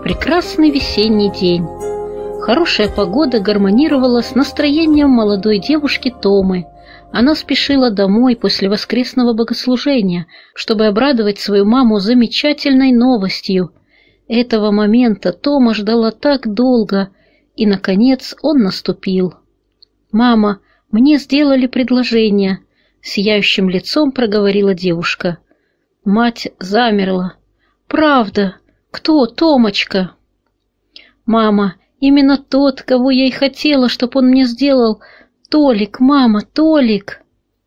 Прекрасный весенний день. Хорошая погода гармонировала с настроением молодой девушки Томы. Она спешила домой после воскресного богослужения, чтобы обрадовать свою маму замечательной новостью. Этого момента Тома ждала так долго, и, наконец, он наступил. «Мама, мне сделали предложение», — сияющим лицом проговорила девушка. Мать замерла. «Правда? Кто, Томочка?» «Мама, именно тот, кого я и хотела, чтоб он мне сделал. Толик, мама, Толик!»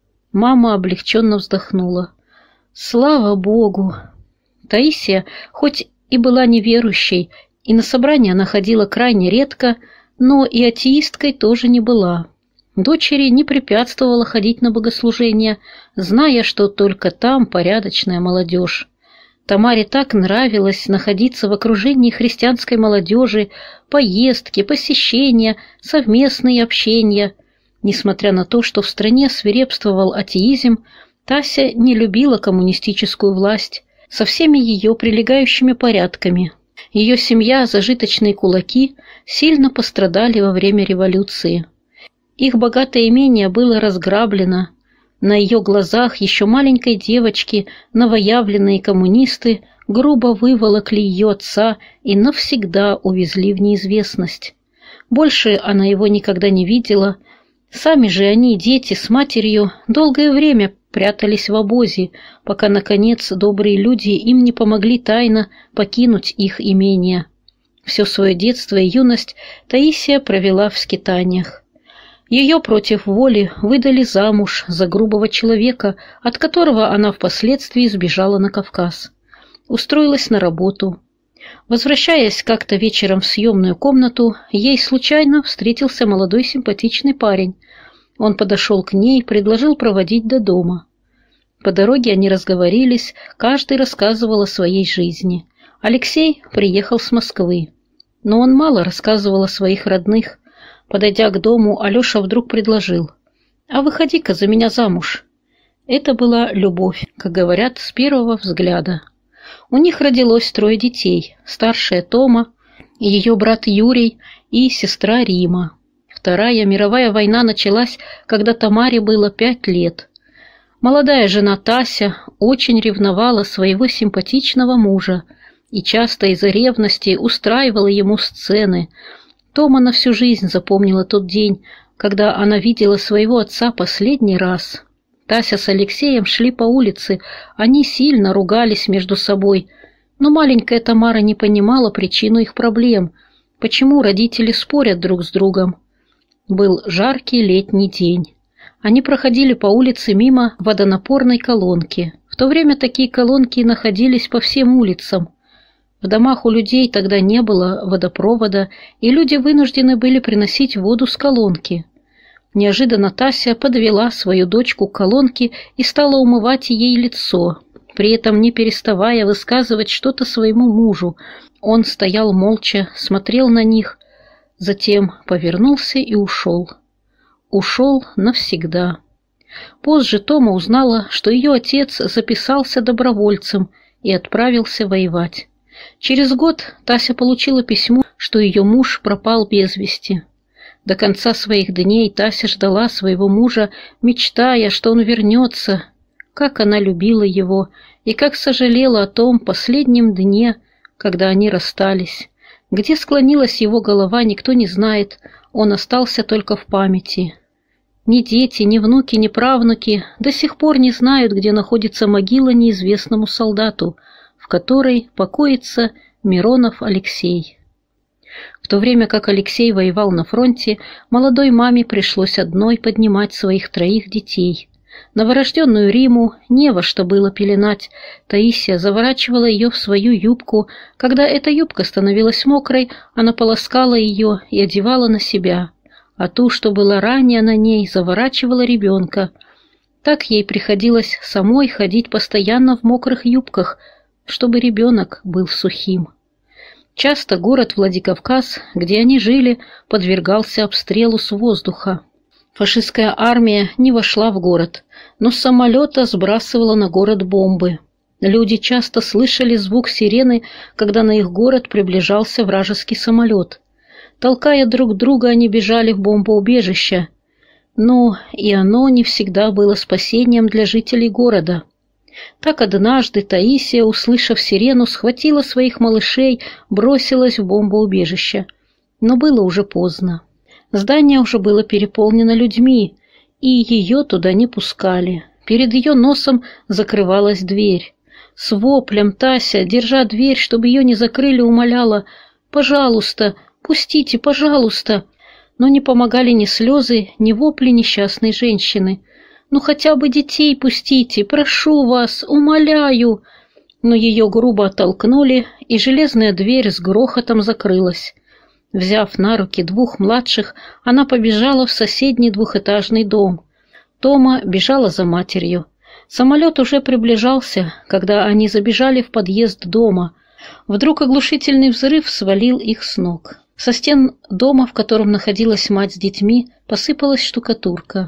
Мама облегченно вздохнула. «Слава Богу!» Таисия, хоть и была неверующей, и на собрания она ходила крайне редко, но и атеисткой тоже не была. Дочери не препятствовала ходить на богослужения, зная, что только там порядочная молодежь. Тамаре так нравилось находиться в окружении христианской молодежи, поездки, посещения, совместные общения. Несмотря на то, что в стране свирепствовал атеизм, Тася не любила коммунистическую власть со всеми ее прилегающими порядками. Ее семья, зажиточные кулаки, сильно пострадали во время революции. Их богатое имение было разграблено. На ее глазах еще маленькой девочки новоявленные коммунисты грубо выволокли ее отца и навсегда увезли в неизвестность. Больше она его никогда не видела. Сами же они, дети с матерью, долгое время прятались в обозе, пока, наконец, добрые люди им не помогли тайно покинуть их имение. Все свое детство и юность Таисия провела в скитаниях. Ее против воли выдали замуж за грубого человека, от которого она впоследствии сбежала на Кавказ. Устроилась на работу. Возвращаясь как-то вечером в съемную комнату, ей случайно встретился молодой симпатичный парень. Он подошел к ней и предложил проводить до дома. По дороге они разговорились, каждый рассказывал о своей жизни. Алексей приехал с Москвы, но он мало рассказывал о своих родных. Подойдя к дому, Алеша вдруг предложил: «А выходи-ка за меня замуж». Это была любовь, как говорят, с первого взгляда. У них родилось 3 детей: старшая Тома, ее брат Юрий и сестра Рима. Вторая мировая война началась, когда Тамаре было 5 лет. Молодая жена Тася очень ревновала своего симпатичного мужа и часто из-за ревности устраивала ему сцены. Тома на всю жизнь запомнила тот день, когда она видела своего отца последний раз. Тася с Алексеем шли по улице, они сильно ругались между собой, но маленькая Тамара не понимала причину их проблем, почему родители спорят друг с другом. Был жаркий летний день. Они проходили по улице мимо водонапорной колонки. В то время такие колонки находились по всем улицам. В домах у людей тогда не было водопровода, и люди вынуждены были приносить воду с колонки. Неожиданно Тася подвела свою дочку к колонке и стала умывать ей лицо, при этом не переставая высказывать что-то своему мужу. Он стоял молча, смотрел на них, затем повернулся и ушел. Ушел навсегда. Позже Тома узнала, что ее отец записался добровольцем и отправился воевать. Через год Тася получила письмо, что ее муж пропал без вести. До конца своих дней Тася ждала своего мужа, мечтая, что он вернется. Как она любила его и как сожалела о том последнем дне, когда они расстались. Где склонилась его голова, никто не знает, он остался только в памяти. Ни дети, ни внуки, ни правнуки до сих пор не знают, где находится могила неизвестному солдату, в которой покоится Миронов Алексей. В то время как Алексей воевал на фронте, молодой маме пришлось одной поднимать своих 3 детей. Новорожденную Риму не во что было пеленать. Таисия заворачивала ее в свою юбку. Когда эта юбка становилась мокрой, она полоскала ее и одевала на себя, а ту, что была ранее на ней, заворачивала ребенка. Так ей приходилось самой ходить постоянно в мокрых юбках, чтобы ребенок был сухим. Часто город Владикавказ, где они жили, подвергался обстрелу с воздуха. Фашистская армия не вошла в город, но с самолета сбрасывала на город бомбы. Люди часто слышали звук сирены, когда на их город приближался вражеский самолет. Толкая друг друга, они бежали в бомбоубежище. Но и оно не всегда было спасением для жителей города. Так однажды Таисия, услышав сирену, схватила своих малышей, бросилась в бомбоубежище. Но было уже поздно. Здание уже было переполнено людьми, и ее туда не пускали. Перед ее носом закрывалась дверь. С воплем Тася, держа дверь, чтобы ее не закрыли, умоляла: «Пожалуйста, пустите, пожалуйста!» Но не помогали ни слезы, ни вопли несчастной женщины. «Ну хотя бы детей пустите, прошу вас, умоляю!» Но ее грубо оттолкнули, и железная дверь с грохотом закрылась. Взяв на руки двух младших, она побежала в соседний двухэтажный дом. Тома бежала за матерью. Самолет уже приближался, когда они забежали в подъезд дома. Вдруг оглушительный взрыв свалил их с ног. Со стен дома, в котором находилась мать с детьми, посыпалась штукатурка.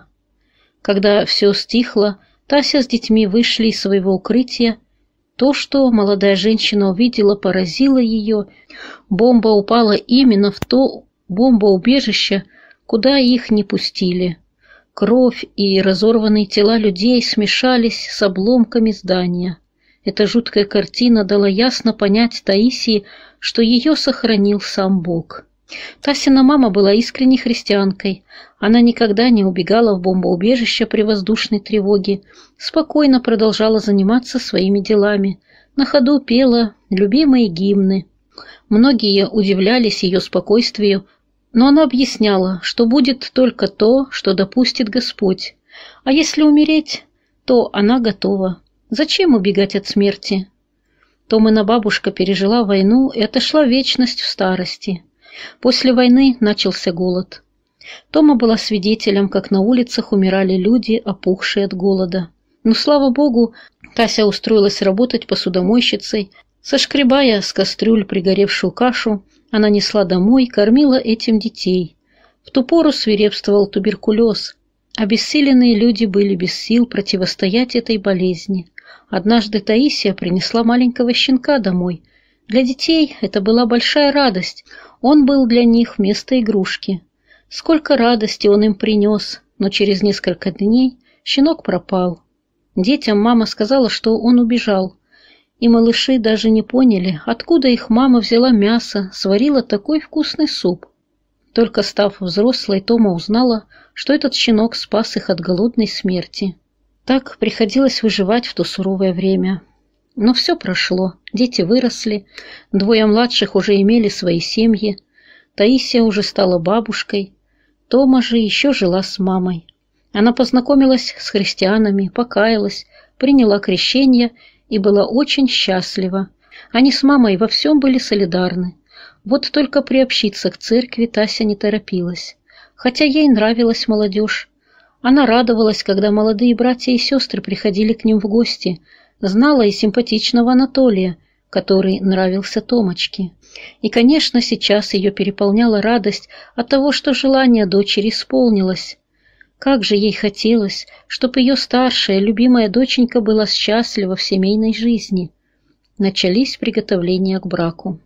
Когда все стихло, Тася с детьми вышли из своего укрытия. То, что молодая женщина увидела, поразило ее. Бомба упала именно в то бомбоубежище, куда их не пустили. Кровь и разорванные тела людей смешались с обломками здания. Эта жуткая картина дала ясно понять Таисии, что ее сохранил сам Бог. Тасина мама была искренней христианкой. Она никогда не убегала в бомбоубежище при воздушной тревоге, спокойно продолжала заниматься своими делами, на ходу пела любимые гимны. Многие удивлялись ее спокойствию, но она объясняла, что будет только то, что допустит Господь. А если умереть, то она готова. Зачем убегать от смерти? Томина бабушка пережила войну и отошла в вечность в старости. После войны начался голод. Тома была свидетелем, как на улицах умирали люди, опухшие от голода. Но, слава богу, Тася устроилась работать посудомойщицей. Сошкребая с кастрюль пригоревшую кашу, она несла домой, кормила этим детей. В ту пору свирепствовал туберкулез. Обессиленные люди были без сил противостоять этой болезни. Однажды Таисия принесла маленького щенка домой. Для детей это была большая радость. Он был для них вместо игрушки. Сколько радости он им принес, но через несколько дней щенок пропал. Детям мама сказала, что он убежал. И малыши даже не поняли, откуда их мама взяла мясо, сварила такой вкусный суп. Только став взрослой, Тома узнала, что этот щенок спас их от голодной смерти. Так приходилось выживать в то суровое время. Но все прошло, дети выросли, двое младших уже имели свои семьи, Таисия уже стала бабушкой, Тома же еще жила с мамой. Она познакомилась с христианами, покаялась, приняла крещение и была очень счастлива. Они с мамой во всем были солидарны. Вот только приобщиться к церкви Тася не торопилась, хотя ей нравилась молодежь. Она радовалась, когда молодые братья и сестры приходили к ним в гости, знала и симпатичного Анатолия, который нравился Томочке. И, конечно, сейчас ее переполняла радость от того, что желание дочери исполнилось. Как же ей хотелось, чтобы ее старшая, любимая доченька была счастлива в семейной жизни. Начались приготовления к браку.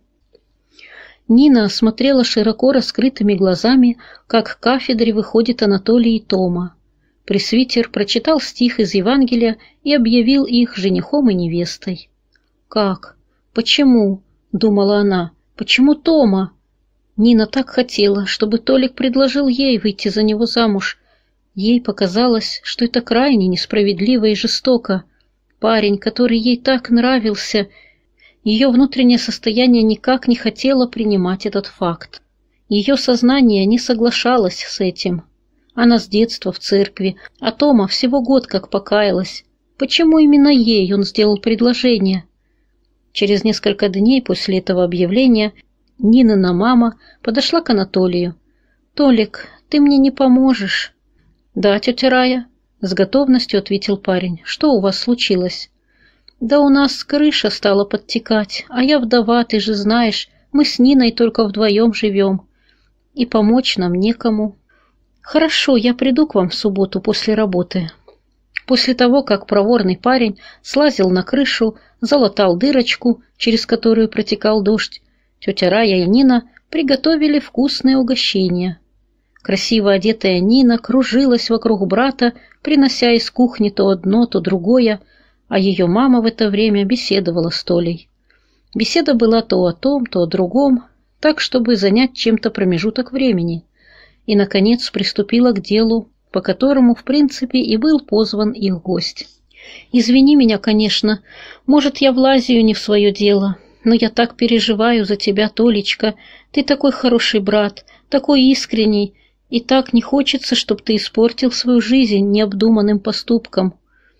Нина смотрела широко раскрытыми глазами, как к кафедре выходит Анатолий и Тома. Пресвитер прочитал стих из Евангелия и объявил их женихом и невестой. «Как? Почему?» — думала она. «Почему Тома?» Нина так хотела, чтобы Толик предложил ей выйти за него замуж. Ей показалось, что это крайне несправедливо и жестоко. Парень, который ей так нравился, ее внутреннее состояние никак не хотело принимать этот факт. Ее сознание не соглашалось с этим. Она с детства в церкви, а Тома всего год как покаялась. Почему именно ей он сделал предложение? Через несколько дней после этого объявления Нинина мама подошла к Анатолию. «Толик, ты мне не поможешь?» «Да, тетя Рая», — с готовностью ответил парень. «Что у вас случилось?» «Да у нас крыша стала подтекать, а я вдова, ты же знаешь, мы с Ниной только вдвоем живем. И помочь нам некому». «Хорошо, я приду к вам в субботу после работы». После того, как проворный парень слазил на крышу, залатал дырочку, через которую протекал дождь, тетя Рая и Нина приготовили вкусное угощение. Красиво одетая Нина кружилась вокруг брата, принося из кухни то одно, то другое, а ее мама в это время беседовала с Толей. Беседа была то о том, то о другом, так, чтобы занять чем-то промежуток времени. И, наконец, приступила к делу, по которому, в принципе, и был позван их гость. «Извини меня, конечно, может, я влазию не в свое дело, но я так переживаю за тебя, Толечка. Ты такой хороший брат, такой искренний, и так не хочется, чтобы ты испортил свою жизнь необдуманным поступком.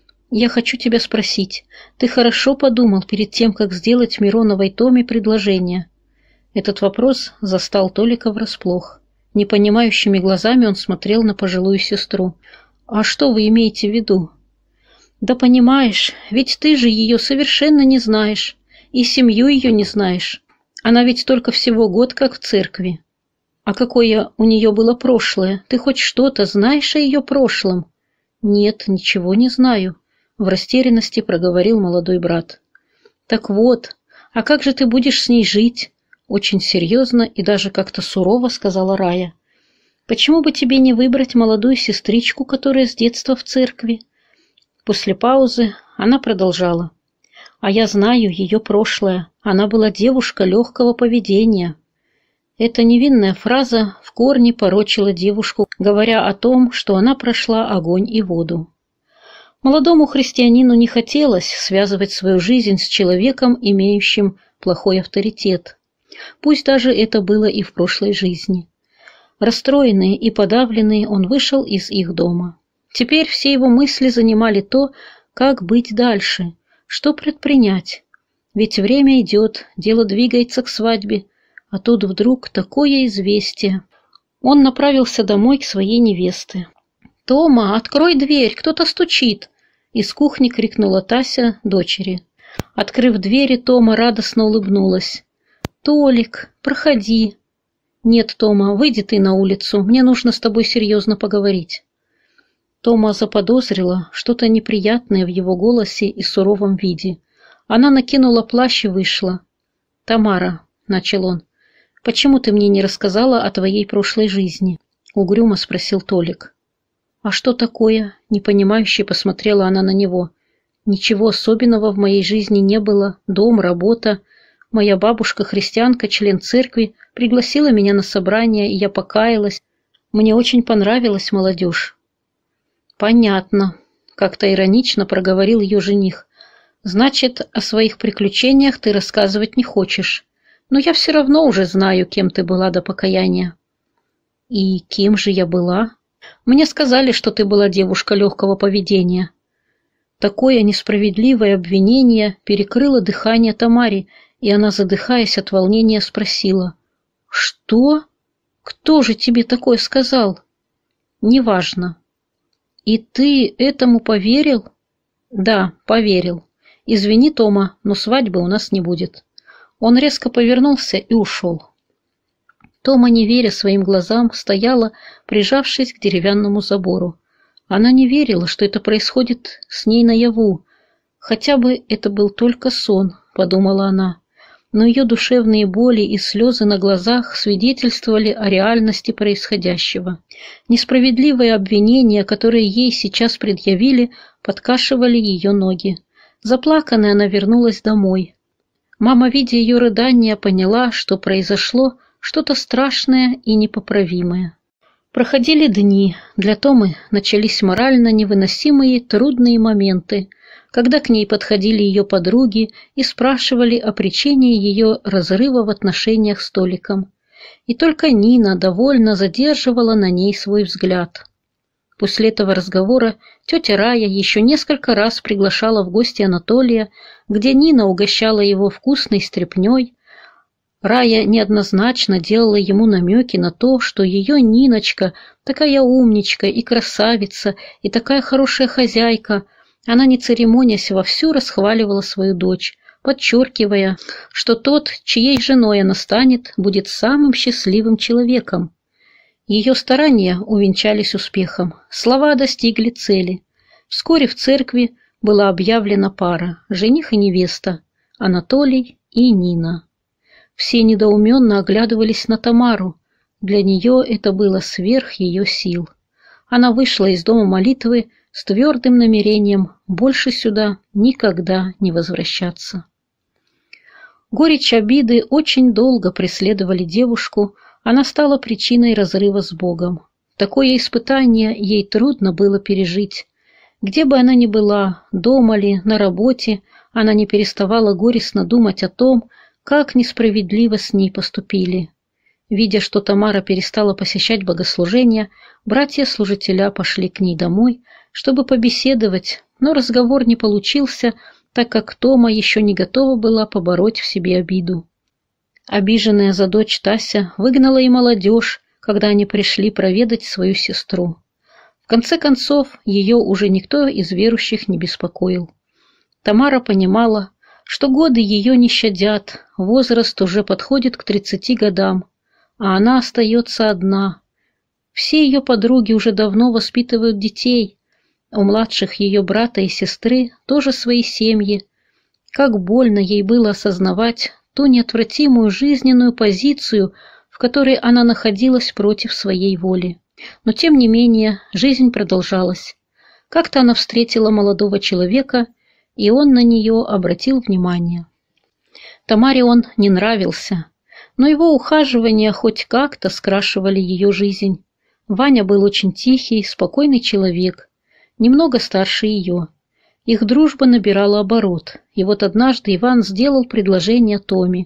Я хочу тебя спросить, ты хорошо подумал перед тем, как сделать Мироновой Томе предложение?» Этот вопрос застал Толика врасплох. Непонимающими глазами он смотрел на пожилую сестру. «А что вы имеете в виду?» «Да понимаешь, ведь ты же ее совершенно не знаешь, и семью ее не знаешь. Она ведь только всего год как в церкви. А какое у нее было прошлое? Ты хоть что-то знаешь о ее прошлом?» «Нет, ничего не знаю», — в растерянности проговорил молодой брат. «Так вот, а как же ты будешь с ней жить?» Очень серьезно и даже как-то сурово сказала Рая. «Почему бы тебе не выбрать молодую сестричку, которая с детства в церкви?» После паузы она продолжала. «А я знаю ее прошлое. Она была девушка легкого поведения». Эта невинная фраза в корне порочила девушку, говоря о том, что она прошла огонь и воду. Молодому христианину не хотелось связывать свою жизнь с человеком, имеющим плохой авторитет. Пусть даже это было и в прошлой жизни. Расстроенный и подавленный, он вышел из их дома. Теперь все его мысли занимали то, как быть дальше, что предпринять. Ведь время идет, дело двигается к свадьбе, а тут вдруг такое известие. Он направился домой к своей невесте. «Тома, открой дверь, кто-то стучит!» Из кухни крикнула Тася дочери. Открыв двери, Тома радостно улыбнулась. «Толик, проходи». «Нет, Тома, выйди ты на улицу, мне нужно с тобой серьезно поговорить». Тома заподозрила что-то неприятное в его голосе и суровом виде. Она накинула плащ и вышла. «Тамара», — начал он, — «почему ты мне не рассказала о твоей прошлой жизни?» — угрюмо спросил Толик. «А что такое?» — непонимающе посмотрела она на него. «Ничего особенного в моей жизни не было. Дом, работа. Моя бабушка, христианка, член церкви, пригласила меня на собрание, и я покаялась. Мне очень понравилась молодежь». «Понятно», — как-то иронично проговорил ее жених. «Значит, о своих приключениях ты рассказывать не хочешь. Но я все равно уже знаю, кем ты была до покаяния». «И кем же я была?» «Мне сказали, что ты была девушка легкого поведения». Такое несправедливое обвинение перекрыло дыхание Тамаре, и она, задыхаясь от волнения, спросила. «Что? Кто же тебе такое сказал?» «Неважно». «И ты этому поверил?» «Да, поверил. Извини, Тома, но свадьбы у нас не будет». Он резко повернулся и ушел. Тома, не веря своим глазам, стояла, прижавшись к деревянному забору. Она не верила, что это происходит с ней наяву. «Хотя бы это был только сон», — подумала она. Но ее душевные боли и слезы на глазах свидетельствовали о реальности происходящего. Несправедливые обвинения, которые ей сейчас предъявили, подкашивали ее ноги. Заплаканная она вернулась домой. Мама, видя ее рыдания, поняла, что произошло что-то страшное и непоправимое. Проходили дни. Для Томы начались морально невыносимые трудные моменты, когда к ней подходили ее подруги и спрашивали о причине ее разрыва в отношениях с Толиком. И только Нина довольно задерживала на ней свой взгляд. После этого разговора тетя Рая еще несколько раз приглашала в гости Анатолия, где Нина угощала его вкусной стряпнёй. Рая неоднозначно делала ему намеки на то, что ее Ниночка такая умничка и красавица, и такая хорошая хозяйка. Она, не церемонясь, вовсю расхваливала свою дочь, подчеркивая, что тот, чьей женой она станет, будет самым счастливым человеком. Ее старания увенчались успехом, слова достигли цели. Вскоре в церкви была объявлена пара – жених и невеста, Анатолий и Нина. Все недоуменно оглядывались на Тамару. Для нее это было сверх ее сил. Она вышла из дома молитвы с твердым намерением больше сюда никогда не возвращаться. Горечь обиды очень долго преследовали девушку, она стала причиной разрыва с Богом. Такое испытание ей трудно было пережить. Где бы она ни была, дома ли, на работе, она не переставала горестно думать о том, как несправедливо с ней поступили. Видя, что Тамара перестала посещать богослужения, братья-служителя пошли к ней домой, чтобы побеседовать, но разговор не получился, так как Тома еще не готова была побороть в себе обиду. Обиженная за дочь Тася выгнала и молодежь, когда они пришли проведать свою сестру. В конце концов, ее уже никто из верующих не беспокоил. Тамара понимала, что годы ее не щадят, возраст уже подходит к 30 годам, а она остается одна. Все ее подруги уже давно воспитывают детей, у младших ее брата и сестры тоже свои семьи. Как больно ей было осознавать ту неотвратимую жизненную позицию, в которой она находилась против своей воли. Но тем не менее жизнь продолжалась. Как-то она встретила молодого человека, и он на нее обратил внимание. Тамаре он не нравился, но его ухаживания хоть как-то скрашивали ее жизнь. Ваня был очень тихий, спокойный человек, немного старше ее. Их дружба набирала оборот, и вот однажды Иван сделал предложение Томе.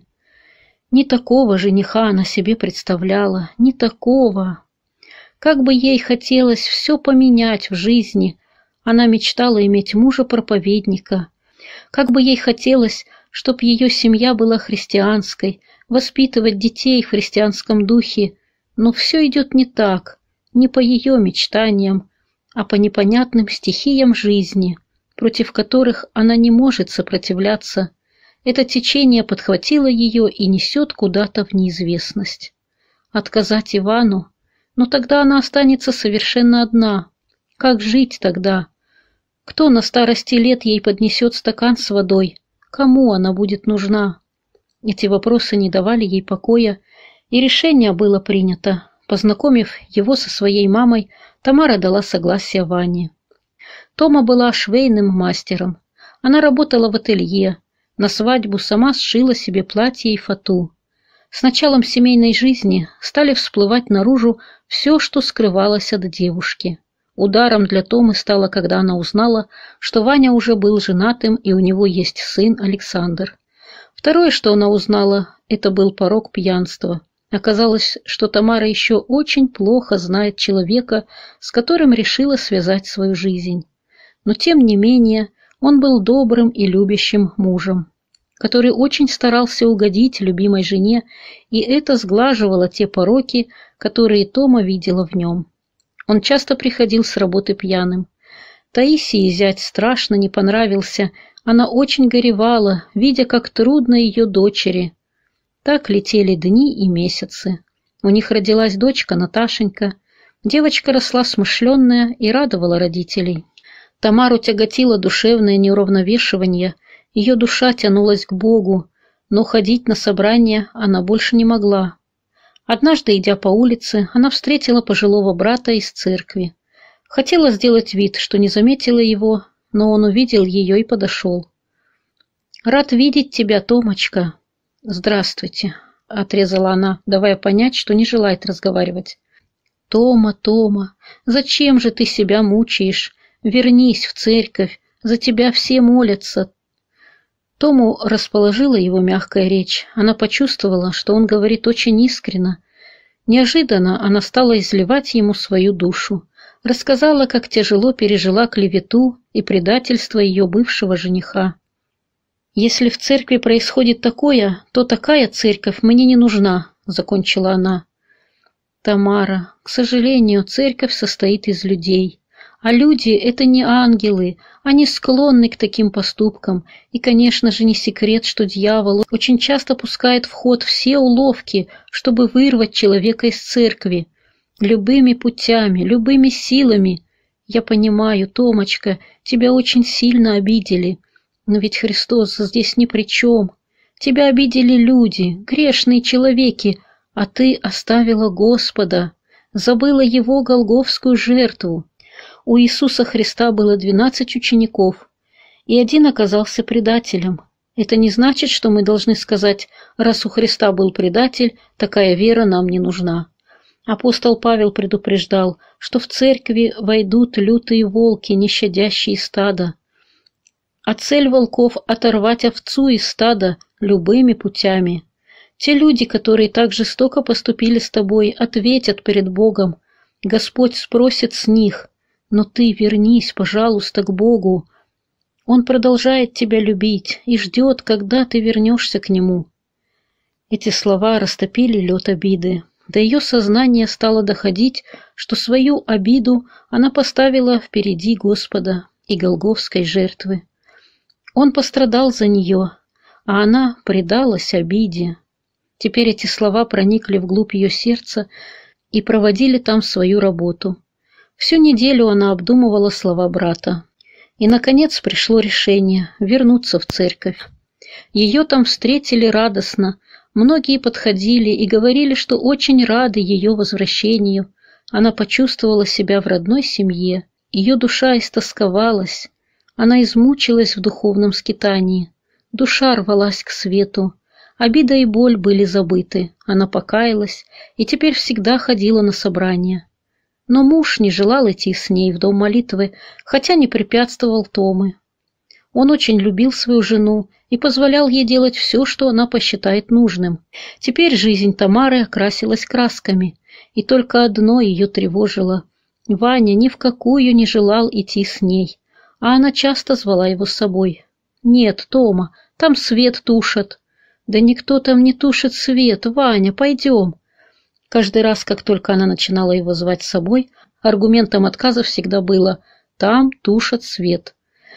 Не такого жениха она себе представляла, не такого. Как бы ей хотелось все поменять в жизни, она мечтала иметь мужа-проповедника. Как бы ей хотелось, чтоб ее семья была христианской, воспитывать детей в христианском духе, но все идет не так, не по ее мечтаниям, а по непонятным стихиям жизни, против которых она не может сопротивляться. Это течение подхватило ее и несет куда-то в неизвестность. Отказать Ивану? Но тогда она останется совершенно одна. Как жить тогда? Кто на старости лет ей поднесет стакан с водой? Кому она будет нужна? Эти вопросы не давали ей покоя, и решение было принято. Познакомив его со своей мамой, Тамара дала согласие Ване. Тома была швейным мастером. Она работала в ателье. На свадьбу сама сшила себе платье и фату. С началом семейной жизни стали всплывать наружу все, что скрывалось от девушки. Ударом для Томы стало, когда она узнала, что Ваня уже был женатым и у него есть сын Александр. Второе, что она узнала, это был порок пьянства. Оказалось, что Тамара еще очень плохо знает человека, с которым решила связать свою жизнь. Но тем не менее он был добрым и любящим мужем, который очень старался угодить любимой жене, и это сглаживало те пороки, которые Тома видела в нем. Он часто приходил с работы пьяным. Таисии зять страшно не понравился, она очень горевала, видя, как трудно ее дочери. Так летели дни и месяцы. У них родилась дочка Наташенька. Девочка росла смышленная и радовала родителей. Тамару тяготило душевное неуравновешивание, ее душа тянулась к Богу, но ходить на собрания она больше не могла. Однажды, идя по улице, она встретила пожилого брата из церкви. Хотела сделать вид, что не заметила его, но он увидел ее и подошел. «Рад видеть тебя, Томочка». «Здравствуйте», — отрезала она, давая понять, что не желает разговаривать. «Тома, Тома, зачем же ты себя мучаешь? Вернись в церковь, за тебя все молятся». Тому расположила его мягкая речь. Она почувствовала, что он говорит очень искренно. Неожиданно она стала изливать ему свою душу. Рассказала, как тяжело пережила клевету и предательство ее бывшего жениха. «Если в церкви происходит такое, то такая церковь мне не нужна», — закончила она. «Тамара, к сожалению, церковь состоит из людей. А люди — это не ангелы, они склонны к таким поступкам, и, конечно же, не секрет, что дьявол очень часто пускает в ход все уловки, чтобы вырвать человека из церкви, любыми путями, любыми силами, Я понимаю, Томочка, тебя очень сильно обидели, но ведь Христос здесь ни при чем. Тебя обидели люди, грешные человеки, а ты оставила Господа, забыла Его голгофскую жертву. У Иисуса Христа было 12 учеников, и один оказался предателем. Это не значит, что мы должны сказать, раз у Христа был предатель, такая вера нам не нужна. Апостол Павел предупреждал, что в церкви войдут лютые волки, не щадящие стада. А цель волков — оторвать овцу из стада любыми путями. Те люди, которые так жестоко поступили с тобой, ответят перед Богом. Господь спросит с них, но ты вернись, пожалуйста, к Богу. Он продолжает тебя любить и ждет, когда ты вернешься к Нему. Эти слова растопили лед обиды. До ее сознания стало доходить, что свою обиду она поставила впереди Господа и голгофской жертвы. Он пострадал за нее, а она предалась обиде. Теперь эти слова проникли вглубь ее сердца и проводили там свою работу. Всю неделю она обдумывала слова брата. И, наконец, пришло решение вернуться в церковь. Ее там встретили радостно, многие подходили и говорили, что очень рады ее возвращению. Она почувствовала себя в родной семье, ее душа истосковалась, она измучилась в духовном скитании, душа рвалась к свету, обида и боль были забыты, она покаялась и теперь всегда ходила на собрания. Но муж не желал идти с ней в дом молитвы, хотя не препятствовал Томы. Он очень любил свою жену и позволял ей делать все, что она посчитает нужным. Теперь жизнь Тамары окрасилась красками, и только одно ее тревожило. Ваня ни в какую не желал идти с ней, а она часто звала его с собой. «Нет, Тома, там свет тушат». «Да никто там не тушит свет, Ваня, пойдем». Каждый раз, как только она начинала его звать с собой, аргументом отказа всегда было «там тушат свет».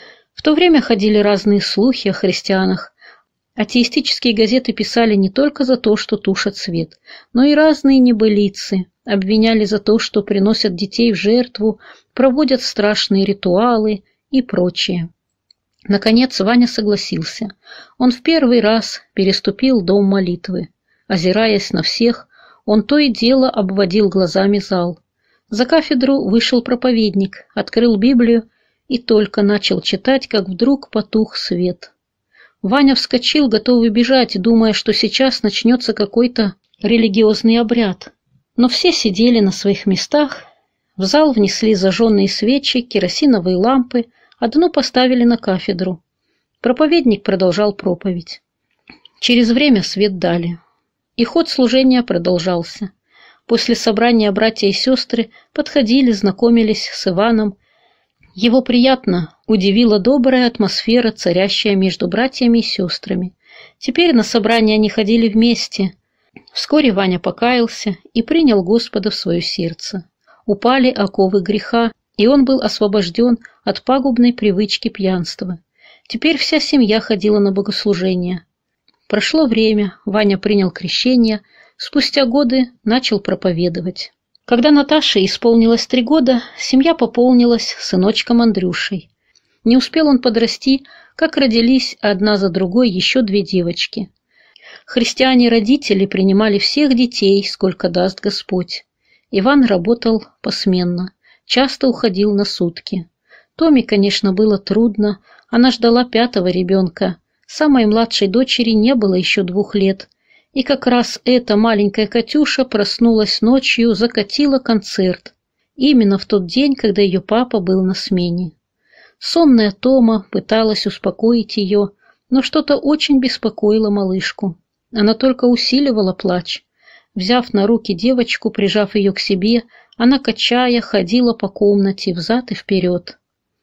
В то время ходили разные слухи о христианах. Атеистические газеты писали не только за то, что тушат свет, но и разные небылицы, обвиняли за то, что приносят детей в жертву, проводят страшные ритуалы и прочее. Наконец Ваня согласился. Он в первый раз переступил дом молитвы. Озираясь на всех, он то и дело обводил глазами зал. За кафедру вышел проповедник, открыл Библию и только начал читать, как вдруг потух свет. Ваня вскочил, готовый бежать, думая, что сейчас начнется какой-то религиозный обряд. Но все сидели на своих местах, в зал внесли зажженные свечи, керосиновые лампы, одну поставили на кафедру. Проповедник продолжал проповедь. Через время свет дали. И ход служения продолжался. После собрания братья и сестры подходили, знакомились с Иваном. Его приятно удивила добрая атмосфера, царящая между братьями и сестрами. Теперь на собрания они ходили вместе. Вскоре Ваня покаялся и принял Господа в свое сердце. Упали оковы греха, и он был освобожден от пагубной привычки пьянства. Теперь вся семья ходила на богослужение. Прошло время, Ваня принял крещение, спустя годы начал проповедовать. Когда Наташе исполнилось 3 года, семья пополнилась сыночком Андрюшей. Не успел он подрасти, как родились одна за другой еще 2 девочки. Христиане-родители принимали всех детей, сколько даст Господь. Иван работал посменно, часто уходил на сутки. Томе, конечно, было трудно, она ждала 5-го ребенка. Самой младшей дочери не было еще 2 лет, и как раз эта маленькая Катюша проснулась ночью, закатила концерт, именно в тот день, когда ее папа был на смене. Сонная Тома пыталась успокоить ее, но что-то очень беспокоило малышку. Она только усиливала плач. Взяв на руки девочку, прижав ее к себе, она, качая, ходила по комнате взад и вперед.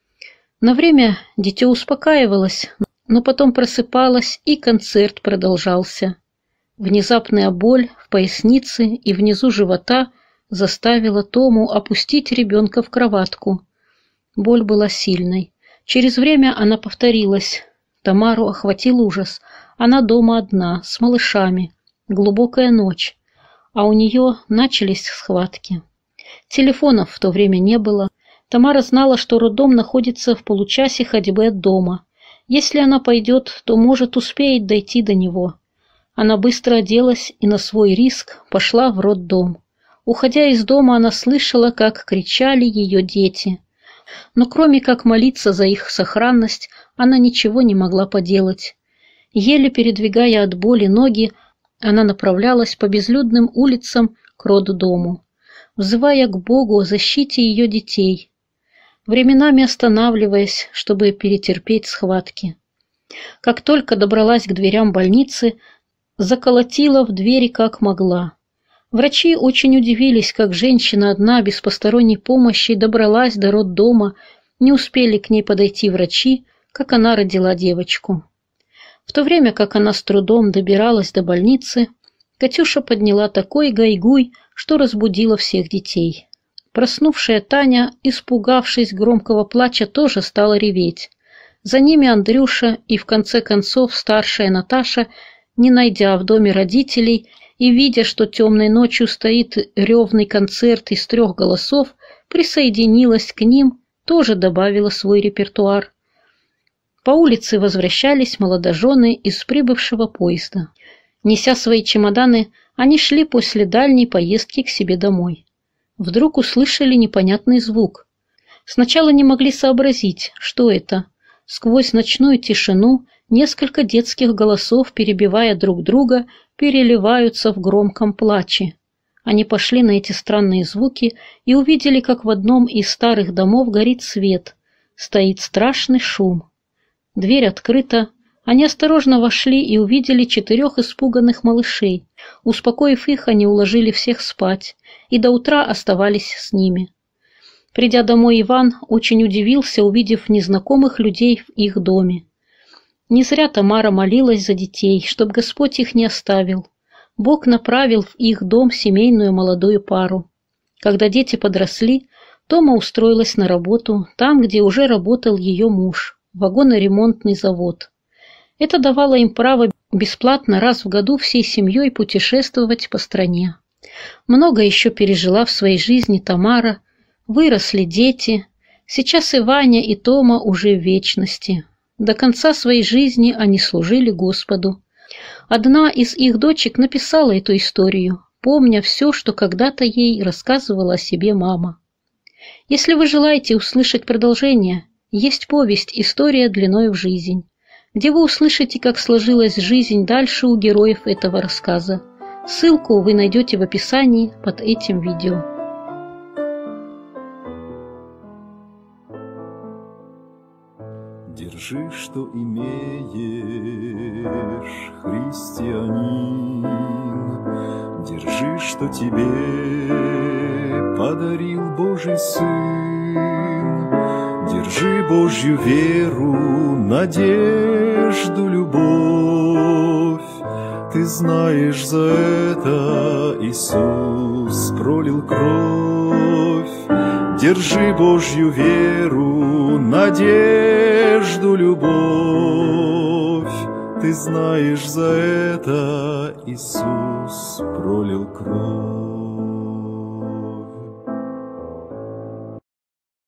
На время дитё успокаивалось, но потом просыпалась, и концерт продолжался. Внезапная боль в пояснице и внизу живота заставила Тому опустить ребенка в кроватку. Боль была сильной. Через время она повторилась. Тамару охватил ужас. Она дома одна, с малышами. Глубокая ночь. А у нее начались схватки. Телефонов в то время не было. Тамара знала, что роддом находится в получасе ходьбы от дома. Если она пойдет, то, может, успеет дойти до него. Она быстро оделась и на свой риск пошла в роддом. Уходя из дома, она слышала, как кричали ее дети. Но кроме как молиться за их сохранность, она ничего не могла поделать. Еле передвигая от боли ноги, она направлялась по безлюдным улицам к роддому, взывая к Богу о защите ее детей, временами останавливаясь, чтобы перетерпеть схватки. Как только добралась к дверям больницы, заколотила в двери как могла. Врачи очень удивились, как женщина одна, без посторонней помощи, добралась до роддома, не успели к ней подойти врачи, как она родила девочку. В то время как она с трудом добиралась до больницы, Катюша подняла такой гайгуй, что разбудила всех детей. Проснувшая Таня, испугавшись громкого плача, тоже стала реветь. За ними Андрюша и, в конце концов, старшая Наташа, не найдя в доме родителей и видя, что темной ночью стоит ревный концерт из 3 голосов, присоединилась к ним, тоже добавила свой репертуар. По улице возвращались молодожены из прибывшего поезда. Неся свои чемоданы, они шли после дальней поездки к себе домой. Вдруг услышали непонятный звук. Сначала не могли сообразить, что это. Сквозь ночную тишину несколько детских голосов, перебивая друг друга, переливаются в громком плаче. Они пошли на эти странные звуки и увидели, как в одном из старых домов горит свет. Стоит страшный шум. Дверь открыта. Они осторожно вошли и увидели 4 испуганных малышей. Успокоив их, они уложили всех спать и до утра оставались с ними. Придя домой, Иван очень удивился, увидев незнакомых людей в их доме. Не зря Тамара молилась за детей, чтоб Господь их не оставил. Бог направил в их дом семейную молодую пару. Когда дети подросли, Тома устроилась на работу там, где уже работал ее муж, вагоноремонтный завод. Это давало им право бесплатно раз в году всей семьей путешествовать по стране. Много еще пережила в своей жизни Тамара, выросли дети. Сейчас и Ваня, и Тома уже в вечности. До конца своей жизни они служили Господу. Одна из их дочек написала эту историю, помня все, что когда-то ей рассказывала о себе мама. Если вы желаете услышать продолжение, есть повесть «История длиною в жизнь», где вы услышите, как сложилась жизнь дальше у героев этого рассказа. Ссылку вы найдете в описании под этим видео. Держи, что имеешь, христианин, держи, что тебе подарил Божий Сын, держи Божью веру, надежду, любовь. Ты знаешь, за это Иисус пролил кровь. Держи Божью веру, надежду, любовь. Ты знаешь, за это Иисус пролил кровь.